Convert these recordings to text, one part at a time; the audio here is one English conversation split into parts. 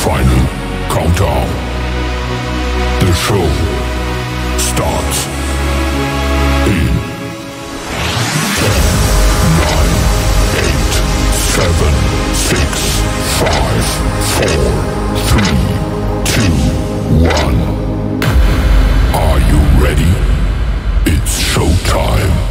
final countdown. The show starts in 10, 9, 8, 7, 6, 5, 4, 3, 2, 1. Are you ready? It's showtime.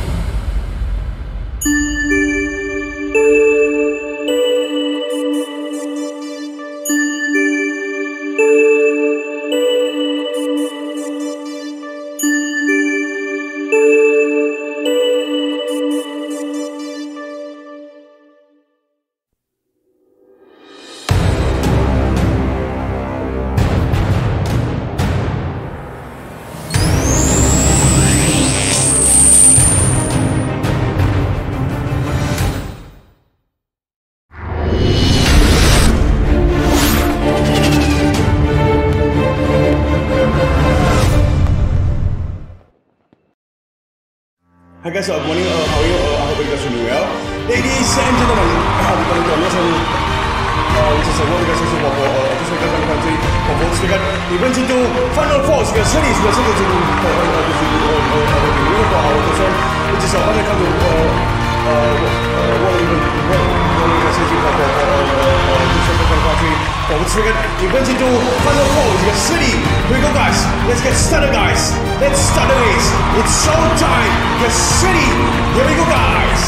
Hi guys, good morning. How are you? I hope you guys are doing well. Ladies and gentlemen, we're going to listen. This is one of the guys who for this week in the country for both speakers. We went into final four. So cities were set to which is when they come to we went into final four. The city. Here we go, guys. Let's get started, guys. Let's start the race. It's showtime. The city. Here we go, guys.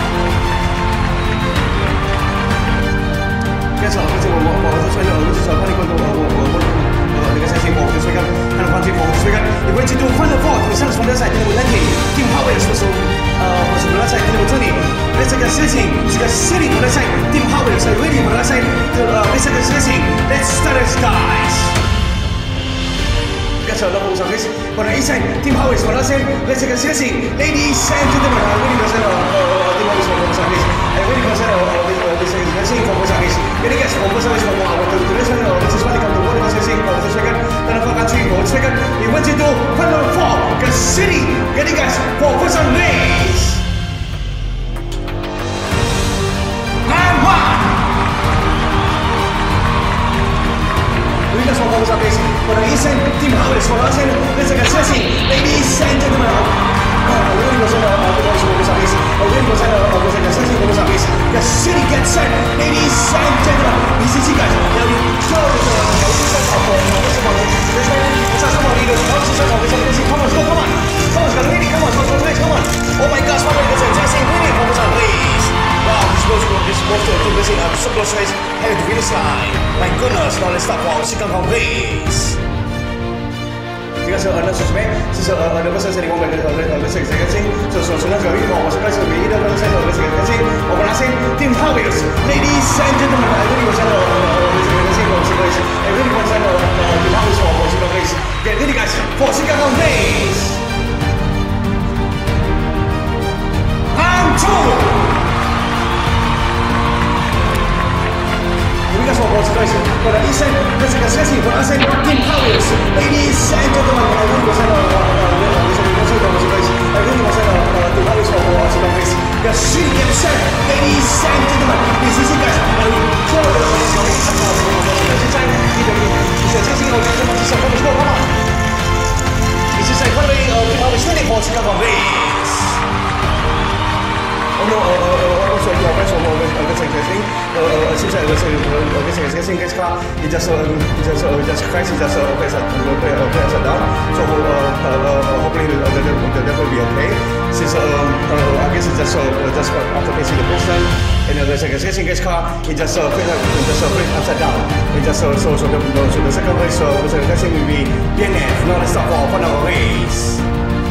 Guys,我这吹了，我这看你关注我那个赛事，我这吹看，看到关注我这吹看。你会进入 Final Four， 你上从这赛，你会认定 Team Hotwheels 是我是我赛，你会这里，这个事情，这个 city 我的赛 ，Team Hotwheels 是 ready 我的赛，这个事情 ，Let's start it, guys. Guys, love us on this. For the east side, Team Hotwheels for us. Let's take a session, ladies and gentlemen. I'm really going to Team Hotwheels for us on this. I'm really going to this is racing for us on this. Getting guys for us on this for our this one. This is what they come to work on racing for the second. Then for country for the second. We went to do final four. The city. Getting guys for us on this. And one. We just want to this. For the east side, Team Hotwheels for us. Let's take a session, ladies and gentlemen. The city gets set, ladies and gentlemen. This is you guys. Come on. Oh my gosh, please. Wow, this was to listen. I'm so close to headed to finish line. My goodness, now let's stop for second round, please. Because another suspect, since the person said he won't make let's say getting so let's go in or surprise me either let's say getting or when I say Team Hotwheels, ladies and gentlemen, I really was I really was Team Hotwheels for second place. Get ready guys for second round race. And two. We got one more for the east end, let's take a session for us and Team Hotwheels, ladies and gentlemen. I really was Team Hotwheels for second place. The city gets set, ladies and gentlemen. This is it, guys. This is a finally Team Hotwheels ready for second race. Oh no, also your best one let's say testing. Seems like let's say this car it just crashed, it just play down. So hopefully that will be okay. Since I guess it's just after facing the person and let's say this car it just play upside down. It just so the second race let's say will be DNF, not a stop for final race.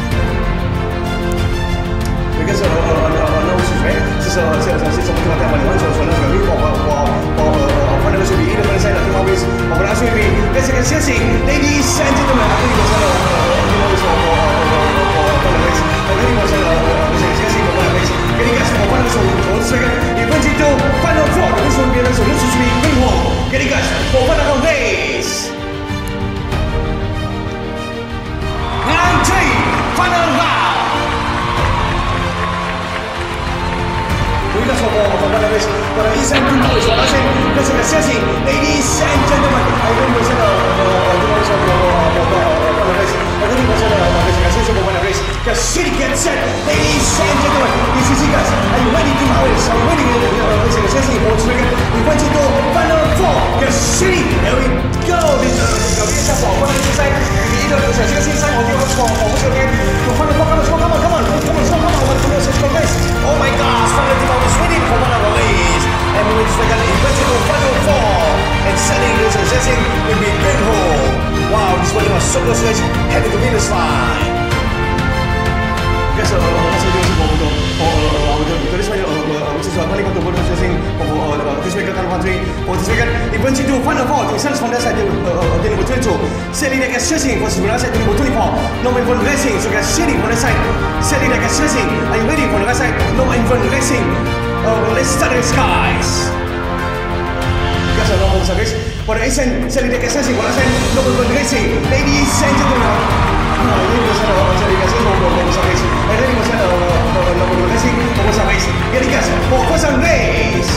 Because c'est ça qui va faire mal sur la famille pour prendre le suivi de la scène de Hotwheels. On va la suivre. Let's get session, ladies and gentlemen. I think it was for the race. I think it was for the race. Getting guys for one for second. It went into final four. This one be so this is me win home. Getting guys for final race. And three, final round. We got for one race. For the east end, let's get session, ladies and gentlemen. Chely get set, ladies and gentlemen. This is you guys. Are you ready, Team Hotwheels? Are you ready? Racing Volkswagen. We went into final four. Get Chely. There we go. This is the reason for one of the side. We either the second season or the other for Volkswagen. To final four. Come on. Let's go, guys. Oh my gosh, final Team Hotwheels winning for one of the race. And we went into final four. And setting this racing will be big hole. Wow, this one was so close, guys. Heading to finish line. 그래서 저희도 이번 주도 final four Sales from that side number 22 Chely Diecast Racing for the side number 24 Norm And Vern Racing so guys Chely from that side Chely Diecast Racing are you ready for the side Norm And Vern Racing let's start the skies guys Norm and guys for the Asian Chely Diecast Racing for the side Norm And Vern Racing ladies and gentlemen ini masalah Chely Diecast Racing for race ini masalah Norm And Vern Racing for race ya guys for race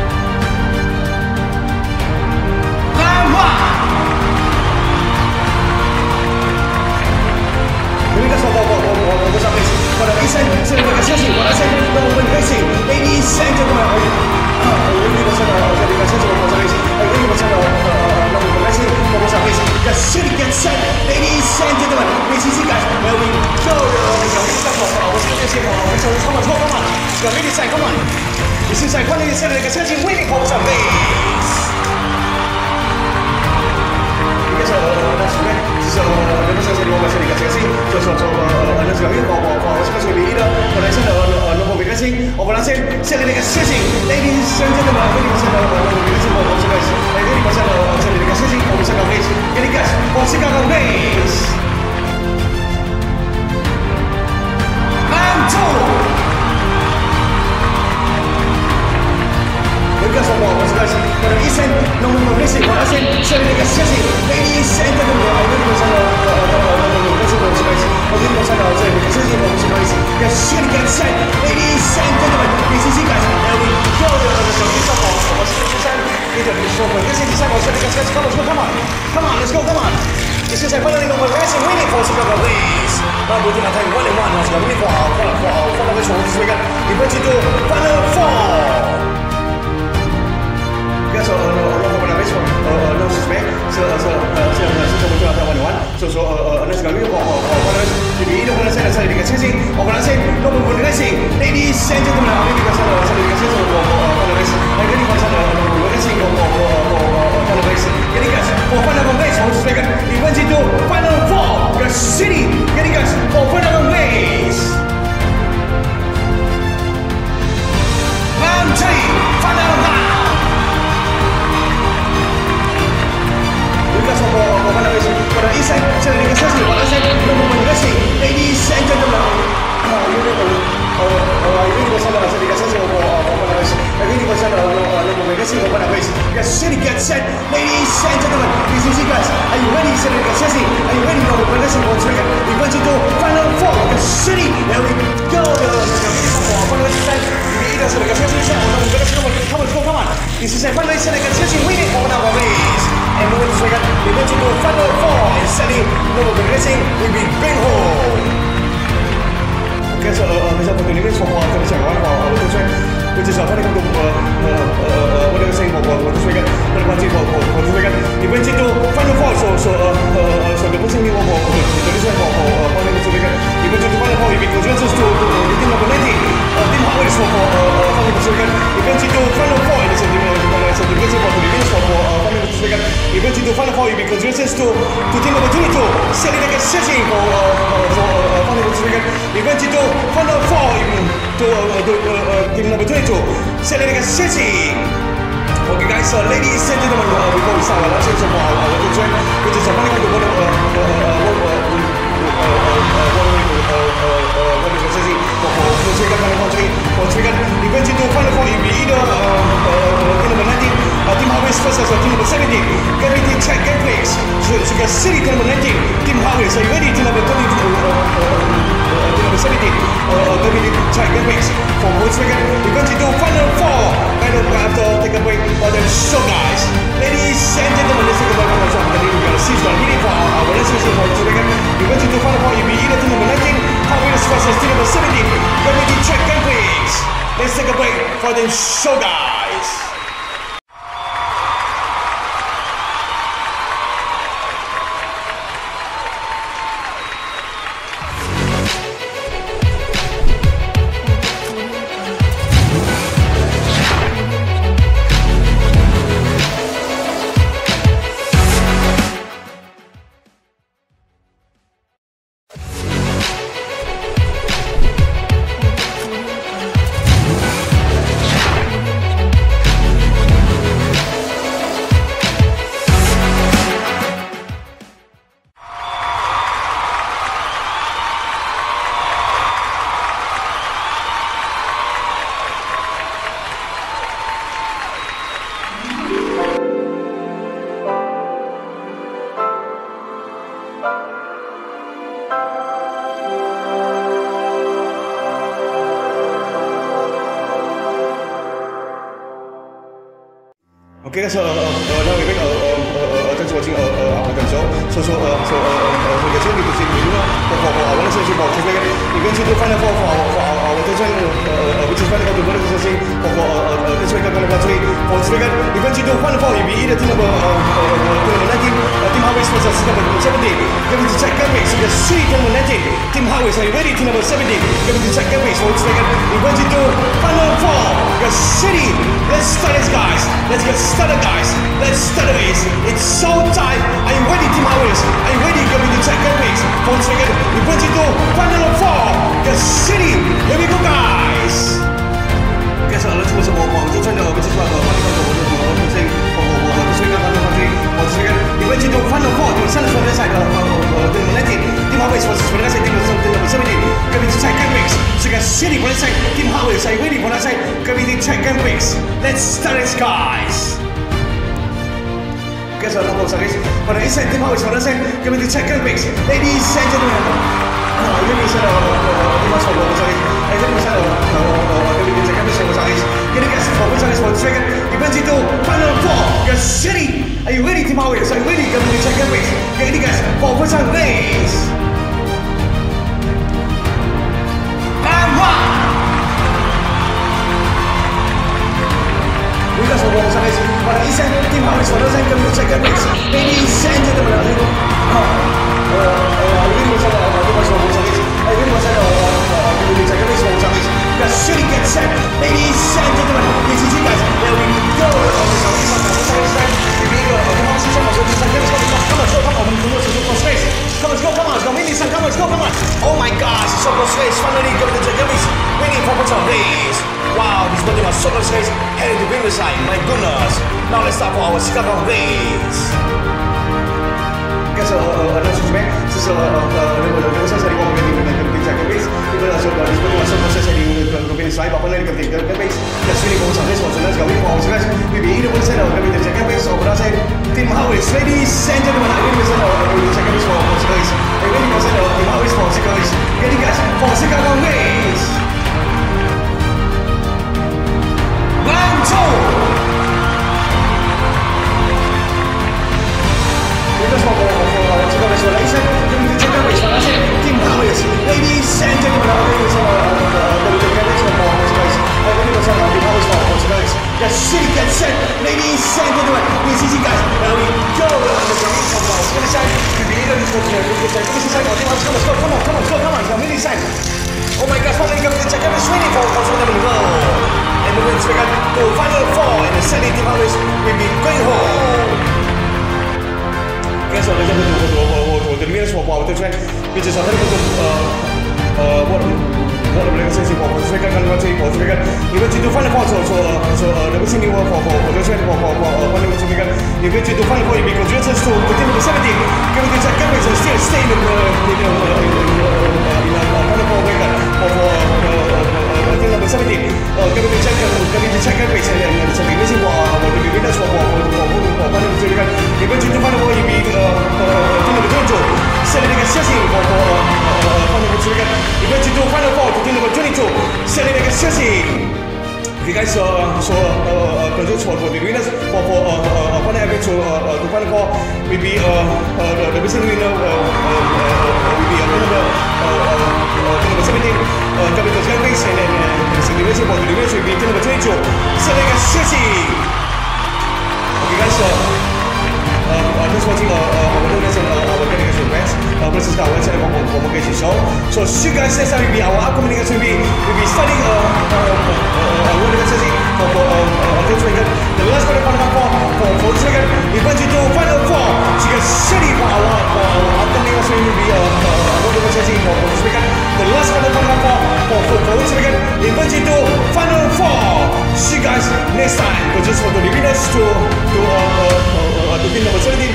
Para Racing, Chely Diecast Racing, para Racing, Norm And Vern Racing, ladies and gentlemen. Ini masalah Chely Diecast Racing for race. Ini masalah Norm And Vern Racing for race. Guys, Chely get set, ladies and gentlemen. This is it, guys. Here we go. Come on. Got ready, side, come on. This is like one of the Chely Diecast Racing winning for some race. Because that's right. So let's say you want to Chely Diecast Racing. Let's go here for leader. For the Norm And Vern Racing. Over the Chely Diecast Racing. Ladies and gentlemen, 20% Norm And Vern Racing for guys. 80% Chely Diecast Racing for second race. Chely guys for second race. And two. Because of what guys, for the Eastern Norm And Vern Racing, for the Chely Diecast Racing, ladies and gentlemen, 80% guys, 80% Chely Diecast Racing for guys. Yes, Chely get set, ladies and gentlemen, this is it guys. There we go. Come on. This is finally Norm And Vern Racing winning for second race. Now we're going to take 1-1. Let's go winning for final race for this weekend. We went to final four. So final race for no suspect. So let's go winning for final race. To be either one side Chely Diecast Racing or one side Norm And Vern Racing. Ladies and gentlemen, I'm ready for Chely Diecast Racing for final race. I'm ready for Norm And Vern Racing for final race. Getting guys for final race for this weekend. We went into final four. Your Chely getting guys for final race. Round 3, final round. Because of final race for the east side, Chely Diecast Racing, for the side, Norm And Vern Racing. Ladies and gentlemen, Chely get set, ladies and gentlemen. This is it, guys. Are you ready, Chely Diecast Racing? Are you ready, Norm And Vern Racing? We went into final four. Chely, there we go. Come on. This is a final race, Chely Diecast Racing winning for one race. And we went into final four. And Chely, Norm And Vern Racing will be big hole. Okay, so bây giờ một tình huống số 1 cho mình chạy vào tôi chơi. Which is a funny to what I was saying for this weekend. But one thing for this weekend. He went into final four. So the person he for this weekend. He went into final four. He beat Johnson to team number 90. Team Hotwheels for this weekend. He went into final four. And so the reason for this weekend. He went into final four. He beat Johnson to team number 22. Chely Diecast Racing for this weekend. He went into final four. To team number 22, Chely Diecast Racing. Okay guys, ladies and gentlemen, before we start our last section for our track, which is a funny kind of what is it saying for second, eventually to final four, you will either team number 19, Team Hotwheels versus team number 17. Get ready to check get Prix. So you can see team number 19, Team Hotwheels. Are you ready? Team number 20, team number 17. Get ready to check get Prix. For Volkswagen, eventually to final four. And after take a break, but then so guys, ladies and gentlemen, let's take a break from the show. We're gonna see what's really for our relationship for Volkswagen. Eventually to final four, you will either team number 19, Hotwheels versus team number 17. Gonna be check and please. Let's take a break for the show, guys. Okay, guys, now we make thanks for watching our show. So guys, we can see for our lesson for today. We're going to do final four for our lesson, which is final four to bonus racing for this week. For today, we're going to do final four. You'll be either team number 19, Team Hotwheels versus number 17. Going to check that race. So the Chely number 19, Team Hotwheels. Are you ready? Team number 17. Going to check that race. For today, we're going to do final four. The Chely. Let's start this, guys. Let's get started, guys. Let's start the race. It's so time. Are you ready, Team Hotwheels? Are you ready? Going to check that race. For today, we're going to do final four. The Chely. Here we go, guys. Okay, so let's go. So we're going to try to which is what we're going to say for this week. We're going to do final four. The Chely from this side. Team 19. Team Hotwheels versus from that side. Team number 17. Going to check that race. So guys, Chely from this side. Team Hotwheels. Are you ready for that side? Going to check that race. Let's start it, guys. Okay, so now we're going to for the inside Team Hotwheels from that side. Going to check that race. Ladies and gentlemen. Ladies and gentlemen. Final four, guys, Chely. Are you ready, Team Hotwheels? Are you ready? Coming to check that race. Get ready, guys, for first race. And one. We got some balls on this. But inside Team Hotwheels for those coming to check that race. Ladies and gentlemen. Chely gets set, ladies and gentlemen. This is it, guys. There we go. Come on. Oh my gosh, it's so close race. Finally, go to the race. Waiting for the race. Wow, this body was so close race. Heading to the winner's side. My goodness. Now let's start for our second race. Guys, this is Team Hotwheels, ladies and gentlemen, I'm going to check this for race. I'm going to Team Hotwheels for second race. Getting guys for second race. Round two. Because for second race, ladies and gentlemen, yes, Chely gets set, ladies and gentlemen. This is it, guys. There we go. Oh my gosh, finally coming to check out the swinging for the go. And we're going to check out the final four and the Chely Team Hotwheels will be going home. Okay, so let's go to the minutes for our track, which is a little bit what I'm going to say for the second country for the second. You're going to do final four, so the missing new for the track for one of the second. You're going to do final four because you're just to the team of the 70. Going to check cameras and still stay in the final four record for team number 70. Going to check cameras and so we're missing for the winners for one of the second. You're going to do final four, you'll be team number 22. Chely Diecast Racing for final four second. You're going to do final four to team number 22. Chely Diecast Racing. Okay, guys. Congrats for the winners for final event to final four. Maybe the recent winner will be number 17. Capital Race and the celebration for the winners will be number 22. Chely Diecast Racing. Okay, guys. Thanks for watching our donors and our dedication events. Please subscribe our channel for more guest show. So see you guys next time. Will be our upcoming guest will be starting World Racing for Volkswagen. The last one for Volkswagen. Event into final four. So you guys ready for our upcoming guest will be World Racing for Volkswagen. The last one for Volkswagen. Event into final four. See you guys next time. Just for the winners to win number 17,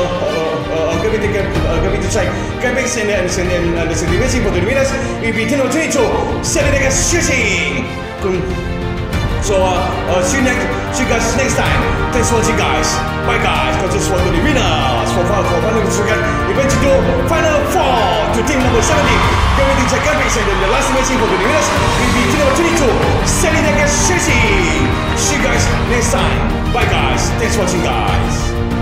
going to try graphics and the celebration for the winners will be number 22, Chely Diecast Racing. So see you guys next time. Thanks for watching, guys. Bye, guys. Just for the winners for final second, event to final four to team number 17. Going to try graphics and the last racing for the winners will be number 22, Chely Diecast Racing. See you guys next time. Bye, guys. Thanks for watching, guys.